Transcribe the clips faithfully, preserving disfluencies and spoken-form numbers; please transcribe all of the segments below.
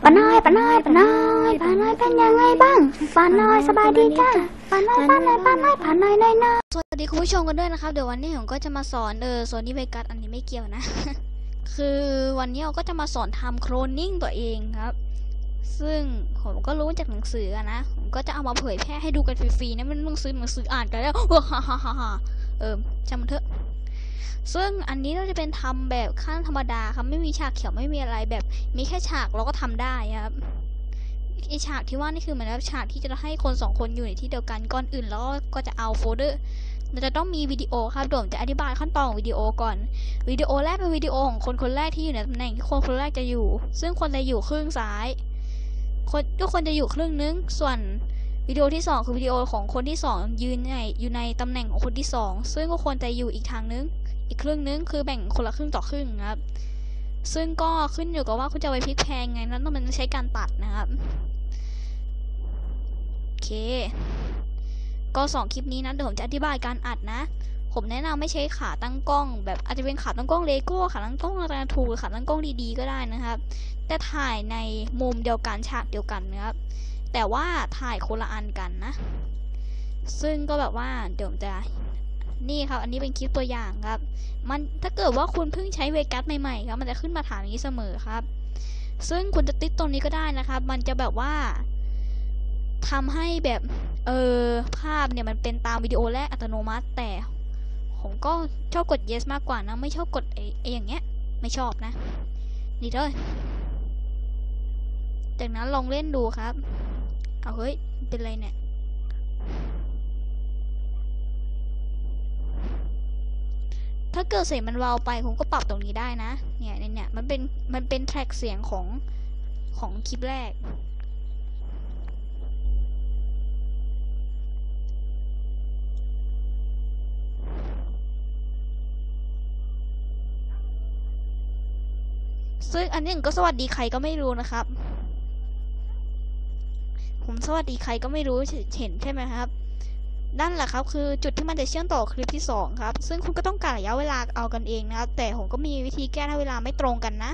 ป้าน้อยป้าน้อยป้าน้อยป้าน้อยเป็นยังไงบ้างป้าน้อยสบายดีจ้าป้าน้อยป้าน้อยป้าน้อยป้าน้อยน้อยน้อยสวัสดีคุณผู้ชมกันด้วยนะครับเดี๋ยววันนี้ผมก็จะมาสอนเออโซนี่เวกัสอันนี้ไม่เกี่ยวนะ คือวันนี้เราก็จะมาสอนทำโคลนนิ่งตัวเองครับซึ่งผมก็รู้จากหนังสือนะผมก็จะเอามาเผยแพร่ให้ดูกันฟรีๆนะไม่ต้องซื้อหนังสืออ่านกันแล้วฮ่าฮ่าฮ่าฮ่าเออช่างมันเถอะซึ่งอันนี้เราจะเป็นทำแบบขั้นธรรมดาครับไม่มีฉากเขียวไม่มีอะไรแบบมีแค่ฉากเราก็ทำได้ครับไอฉากที่ว่านี่คือเหมือนกับฉากที่จะให้คนสองคนอยู่ในที่เดียวกันก่อนอื่นแล้วก็จะเอาโฟลเดอร์เราจะต้องมีวิดีโอครับเดี๋ยวผมจะอธิบายขั้นตอนของวิดีโอก่อนวิดีโอแรกเป็นวิดีโอของคนคนแรกที่อยู่ในตำแหน่งที่คนคนแรกจะอยู่ซึ่งคนจะอยู่ครึ่งซ้ายคนทุกคนจะอยู่ครึ่งนึงส่วนวิดีโอที่สองคือวิดีโอของคนที่สองยืนในอยู่ในตำแหน่งของคนที่สองซึ่งทุกคนจะอยู่อีกทางนึงอีกครึ่งนึงคือแบ่งคนละครึ่งต่อครึ่งครับซึ่งก็ขึ้นอยู่กับว่าคุณจะไปพลิกแพลงไงนั้นต้องมันใช้การตัดนะครับโอเคก็สองคลิปนี้นะเดี๋ยวผมจะอธิบายการอัดนะผมแนะนำไม่ใช้ขาตั้งกล้องแบบอาจจะเป็นขาตั้งกล้องเลโก้ขาตั้งกล้องอะไรถูกหรือขาตั้งกล้องดีๆก็ได้นะครับแต่ถ่ายในมุมเดียวกันฉากเดียวกันนะครับแต่ว่าถ่ายคนละอันกันนะซึ่งก็แบบว่าเดี๋ยวผมจะนี่ครับอันนี้เป็นคลิปตัวอย่างครับมันถ้าเกิดว่าคุณเพิ่งใช้เวกัสใหม่ๆครับมันจะขึ้นมาถามอย่างนี้เสมอครับซึ่งคุณจะติดตรงนี้ก็ได้นะครับมันจะแบบว่าทำให้แบบเออภาพเนี่ยมันเป็นตามวิดีโอแรกอัตโนมัติแต่ผมก็ชอบกด yes มากกว่านะไม่ชอบกดไอ้อย่างเงี้ยไม่ชอบนะนี่เลยจากนั้นลองเล่นดูครับเอาเฮ้ยเป็นไรเนี่ยถ้าเกิดเสียงมันเบาไปผมก็ปรับตรงนี้ได้นะเนี่ยเนี่ยมันเป็นมันเป็นแทร็กเสียงของของคลิปแรกซึ่งอันนี้ก็สวัสดีใครก็ไม่รู้นะครับผมสวัสดีใครก็ไม่รู้เห็นใช่ไหมครับนั่นแหละครับคือจุดที่มันจะเชื่อมต่อคลิปที่สองครับซึ่งคุณก็ต้องการระยะเวลาเอากันเองนะครับแต่ผมก็มีวิธีแก้ถ้าเวลาไม่ตรงกันนะ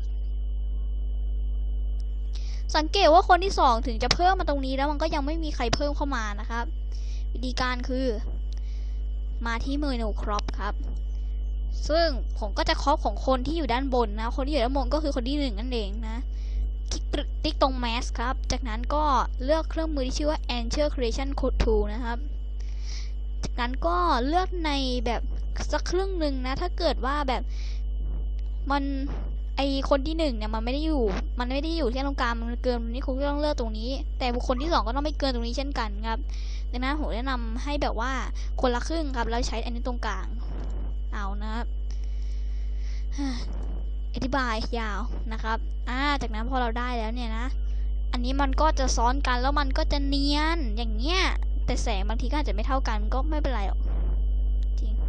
สังเกตว่าคนที่สองถึงจะเพิ่มมาตรงนี้แล้วมันก็ยังไม่มีใครเพิ่มเข้ามานะครับวิธีการคือมาที่เมนูครอปครับซึ่งผมก็จะครอปของคนที่อยู่ด้านบนนะคนที่อยู่ด้านบนก็คือคนที่หนึ่งนั่นเองนะคลิกติ๊กตรง Mask ครับจากนั้นก็เลือกเครื่องมือที่ชื่อว่า Ensure Creation Tool นะครับจากนั้นก็เลือกในแบบสักครึ่งหนึ่งนะถ้าเกิดว่าแบบมันไอคนที่หนึ่งเนี่ยมันไม่ได้อยู่มันไม่ได้อยู่ที่ตรงกลางมันเกินนี่คุณก็ต้องเลือกตรงนี้แต่บุคคลที่สองก็ต้องไม่เกินตรงนี้เช่นกันครับดังนั้นผมแนะนำให้แบบว่าคนละครึ่งครับแล้วใช้อันนี้ตรงกลางเอานะครับอธิบายยาวนะครับอ่าจากนั้นพอเราได้แล้วเนี่ยนะอันนี้มันก็จะซ้อนกันแล้วมันก็จะเนียนอย่างเงี้ยแต่แสงบางทีก็อาจจะไม่เท่ากันก็ไม่เป็นไรหรอกจริง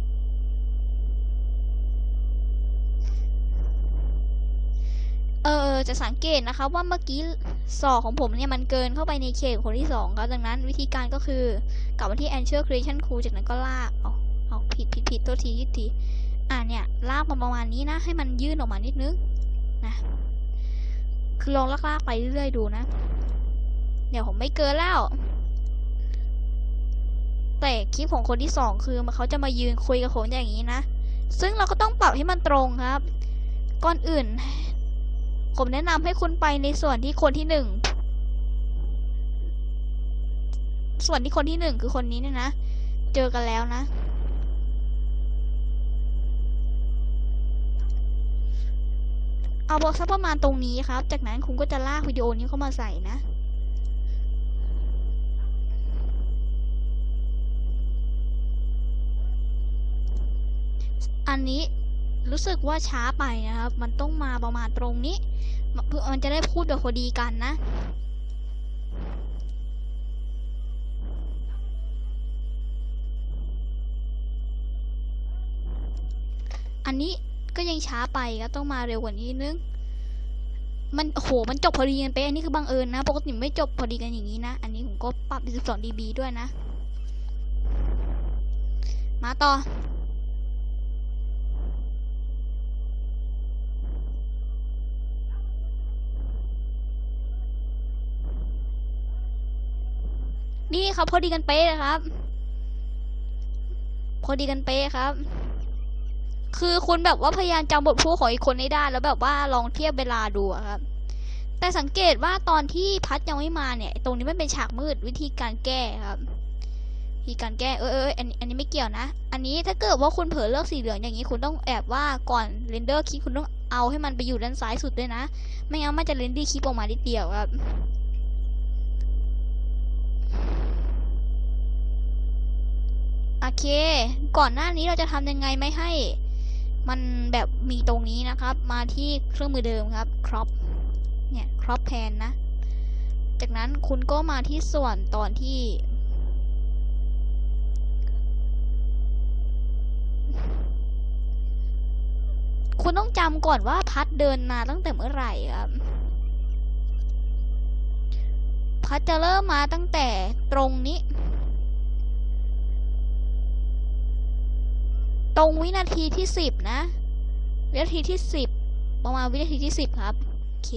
เออจะสังเกตนะครับว่าเมื่อกี้ศอกของผมเนี่ยมันเกินเข้าไปในเขตคนที่สองครับดังนั้นวิธีการก็คือกลับมาที่ Ensure Creation Tool จากนั้นก็ลากเอาเอาผิดผิดผิดตัวทีทีอ่าเนี่ยลากมาประมาณนี้นะให้มันยื่นออกมานิดนึงนะคือลองลากๆไปเรื่อยๆดูนะเดี๋ยวผมไม่เกินแล้วแต่คลิปของคนที่สองคือเขาจะมายืนคุยกับคนอย่างนี้นะซึ่งเราก็ต้องปรับให้มันตรงครับก่อนอื่นผมแนะนำให้คุณไปในส่วนที่คนที่หนึ่งส่วนที่คนที่หนึ่งคือคนนี้เนี่ยนะเจอกันแล้วนะเอาบอกสักประมาณตรงนี้ครับจากนั้นคุณก็จะลากวิดีโอนี้เข้ามาใส่นะอันนี้รู้สึกว่าช้าไปนะครับมันต้องมาประมาณตรงนี้เพื่อมันจะได้พูดแบบพอดีกันนะอันนี้ก็ยังช้าไปก็ต้องมาเร็วกว่านี้นิดนึงมันโอ้โหมันจบพอดีกันไปอันนี้คือบังเอิญนะปกติไม่จบพอดีกันอย่างนี้นะอันนี้ผมก็ปรับสิบสอง ดี บี ด้วยนะมาต่อ อนี่ครับพอดีกันเป๊ะเลยครับ พอดีกันเป๊ะครับ คือคุณแบบว่าพยายามจำบทพูดของอีกคนให้ได้แล้วแบบว่าลองเทียบเวลาดูครับ แต่สังเกตว่าตอนที่พัดยังไม่มาเนี่ยตรงนี้มันเป็นฉากมืดวิธีการแก้ครับวิธีการแก้เออเอออันนี้อันนี้ไม่เกี่ยวนะอันนี้ถ้าเกิดว่าคุณเผลอเลือกสีเหลืองอย่างนี้คุณต้องแอบว่าก่อนเรนเดอร์คลิปคุณต้องเอาให้มันไปอยู่ด้านซ้ายสุดด้วยนะไม่งั้นมันจะเรนดี้คลิปออกมานิดเดียวครับโอเคก่อนหน้านี้เราจะทำยังไงไม่ให้มันแบบมีตรงนี้นะครับมาที่เครื่องมือเดิมครับ crop เนี่ย crop pan นะจากนั้นคุณก็มาที่ส่วนตอนที่คุณต้องจำก่อนว่าพัดเดินมาตั้งแต่เมื่อไหร่ครับพัดจะเริ่มมาตั้งแต่ตรงนี้ตรงวินาทีที่สิบนะวินาทีที่สิบประมาณวินาทีที่สิบครับโอเค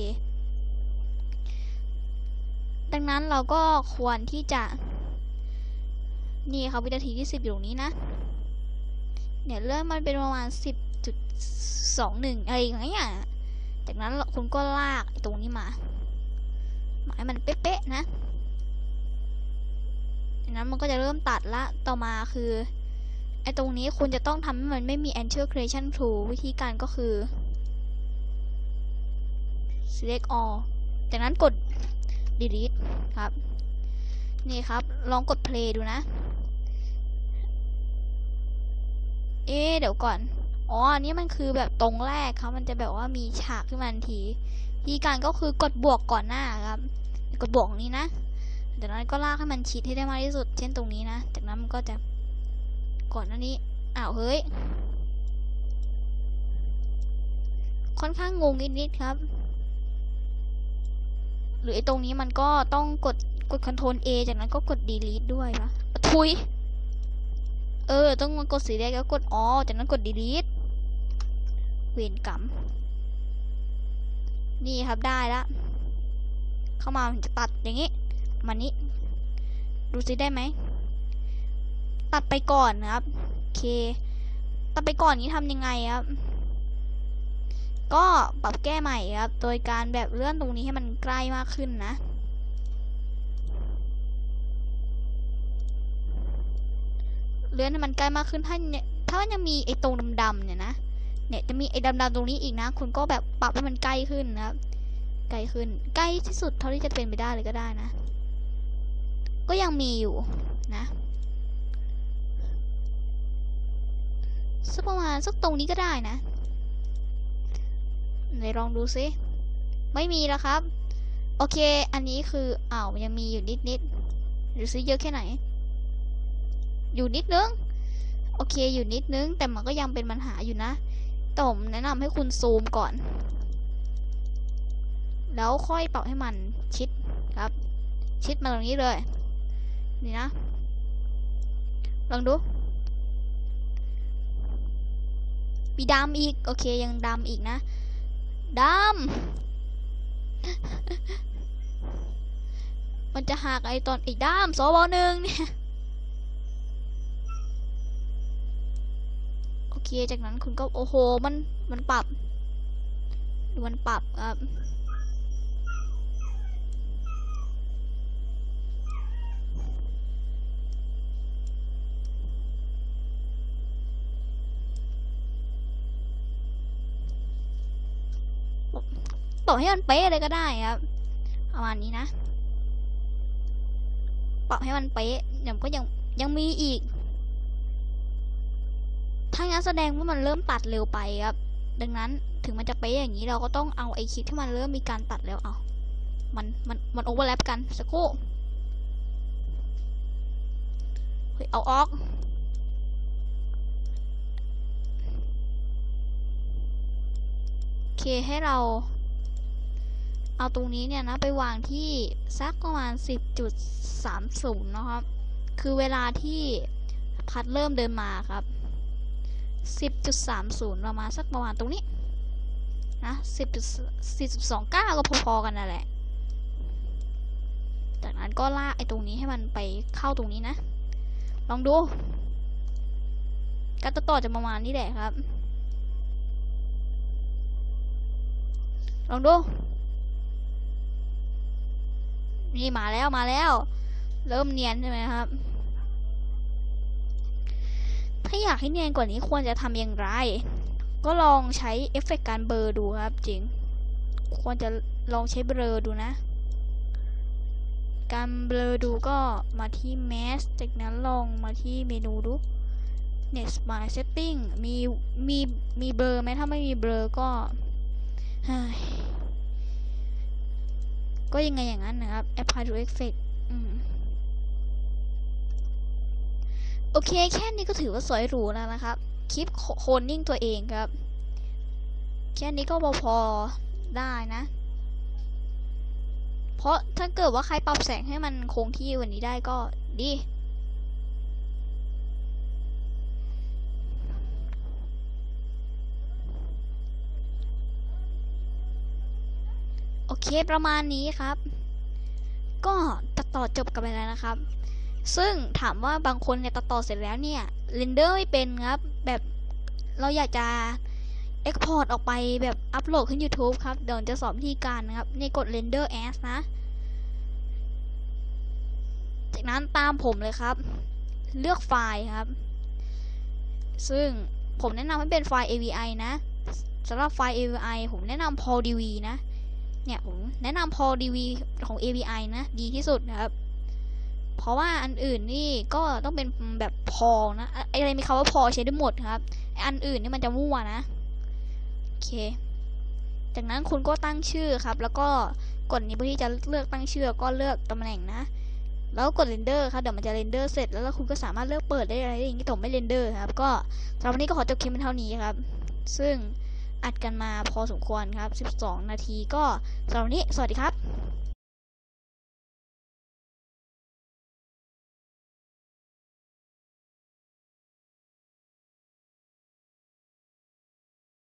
ดังนั้นเราก็ควรที่จะนี่ครับวินาทีที่สิบอยู่ตรงนี้นะเนี่ยเริ่มมันเป็นประมาณสิบจุดสองหนึ่งอะไรอย่างเงี้ยจากนั้นคุณก็ลากตรงนี้มาหมายมันเป๊ะๆนะจากนั้นมันก็จะเริ่มตัดละต่อมาคือไอ้ตรงนี้คุณจะต้องทำให้มันไม่มี Enter Creation Tool วิธีการก็คือ select all จากนั้นกด delete ครับนี่ครับลองกด play ดูนะเอ๊ะเดี๋ยวก่อนอ๋ออันนี้มันคือแบบตรงแรกครับมันจะแบบว่ามีฉากขึ้นมาทันทีวิธีการก็คือกดบวกก่อนหน้าครับกดบวกตรงนี้นะจากนั้นก็ลากให้มันชิดให้ได้มากที่สุดเช่นตรงนี้นะจากนั้นมันก็จะก่อนหน้านี้อ้าวเฮ้ยค่อนข้างงงนิดๆครับหรือไอ้ตรงนี้มันก็ต้องกดกด Ctrl A จากนั้นก็กด delete ด้วยปะทุยเออต้องกดสีแดงแล้วกดอ๋อจากนั้นกด delete เวรกรรมนี่ครับได้ละเข้ามาจะตัดอย่างนี้มานี้ดูซิได้ไหมตัดไปก่อนนะครับโอเคตัดไปก่อนนี้ทำยังไงครับก็ปรับแก้ใหม่ครับโดยการแบบเลื่อนตรงนี้ให้มันใกล้มากขึ้นนะเลื่อนให้มันใกล้มากขึ้นถ้าเนี่ยถ้ายังมีไอ้ตรงดำๆเนี่ยนะเนี่ยจะมีไอ้ดำๆตรงนี้อีกนะคุณก็แบบปรับให้มันใกล้ขึ้นนะครับใกล้ขึ้นใกล้ที่สุดเท่าที่จะเป็นไปได้เลยก็ได้นะก็ยังมีอยู่นะสักประมาณสักตรงนี้ก็ได้นะไหนลองดูซิไม่มีแล้วครับโอเคอันนี้คืออ้าวยังมีอยู่นิดนิดหรือซิเยอะแค่ไหนอยู่นิดนึงโอเคอยู่นิดนึงแต่มันก็ยังเป็นปัญหาอยู่นะแต่ผมแนะนำให้คุณซูมก่อนแล้วค่อยปรับให้มันชิดครับชิดมาตรงนี้เลยนี่นะลองดูมีดำอีกโอเคยังดำอีกนะดำ มันจะหักไอตอนอีกด้ามสวหนึ่งเนี่ยโอเคจากนั้นคุณก็โอ้โหมันมันปรับมันปรับครับต่อให้มันเป๊ะเลยก็ได้ครับประมาณนี้นะปรับให้มันเป๊ะเดี๋ยวก็ยังยังมีอีกถ้างั้นแสดงว่ามันเริ่มตัดเร็วไปครับดังนั้นถึงมันจะเป๊ะอย่างนี้เราก็ต้องเอาไอคลิปที่มันเริ่มมีการตัดแล้วเอามันมันมันโอเวอร์แลปกันสักครู่เฮ้ยเอาออกโอเคให้เราเอาตรงนี้เนี่ยนะไปวางที่สักประมาณ สิบจุดสามศูนย์ นะครับคือเวลาที่พัดเริ่มเดินมาครับ สิบจุดสามศูนย์ ประมาณสักประมาณตรงนี้นะ สิบจุดสี่สองเก้า ก็พอๆกันนั่นแหละจากนั้นก็ลากไอ้ตรงนี้ให้มันไปเข้าตรงนี้นะลองดูการตัดต่อจะประมาณนี้แหละครับลองดูนี่มาแล้วมาแล้วเริ่มเนียนใช่ไหมครับถ้าอยากให้เนียนกว่านี้ควรจะทำอย่างไรก็ลองใช้เอฟเฟกต์การเบลอดูครับจริงควรจะลองใช้เบลอดูนะการเบลอดูก็มาที่ Mask จากนั้นลองมาที่เมนูดู Net Smart Setting มีมีมีเบลอไหมถ้าไม่มีเบลอก็ก็ยังไงอย่างนั้นนะครับ Apply to Effect อืมโอเคแค่นี้ก็ถือว่าสวยหรูแล้วนะครับคลิปโคลนนิ่งตัวเองครับแค่นี้ก็พอได้นะเพราะถ้าเกิดว่าใครปรับแสงให้มันคงที่วันนี้ได้ก็ดีโอเคประมาณนี้ครับก็ตัดต่อจบกันไปแล้วนะครับซึ่งถามว่าบางคนเนี่ยตัดต่อเสร็จแล้วเนี่ยเรนเดอร์ไม่เป็นครับแบบเราอยากจะเอ็กพอร์ตออกไปแบบอัปโหลดขึ้น YouTube ครับเดี๋ยวจะสอนวิธีการนะครับนี่กด Render As นะจากนั้นตามผมเลยครับเลือกไฟล์ครับซึ่งผมแนะนำให้เป็นไฟล์ เอ วี ไอ นะสำหรับไฟล์ เอ วี ไอ ผมแนะนำ พอล ดี วี นะเนี่ยผมแนะนำ พอล ดี วี ของ เอ วี ไอ นะดีที่สุดนะครับเพราะว่าอันอื่นนี่ก็ต้องเป็นแบบพอนะอะไรมีคำว่าพอใช้ได้หมดครับอันอื่นนี่มันจะมั่วนะโอเคจากนั้นคุณก็ตั้งชื่อครับแล้วก็กดนี้เพื่อที่จะเลือกตั้งชื่อก็เลือกตำแหน่งนะแล้วกดเรนเดอร์ครับเดี๋ยวมันจะเรนเดอร์เสร็จแล้วคุณก็สามารถเลือกเปิดได้อะไรอย่างนี้แต่ไม่เรนเดอร์ครับก็สำหรับวันนี้ก็ขอจบคลิปเป็นเท่านี้ครับซึ่งอัดกันมาพอสมควรครับสิบสองนาทีก็สำหรับวันนี้สวัสดีครับ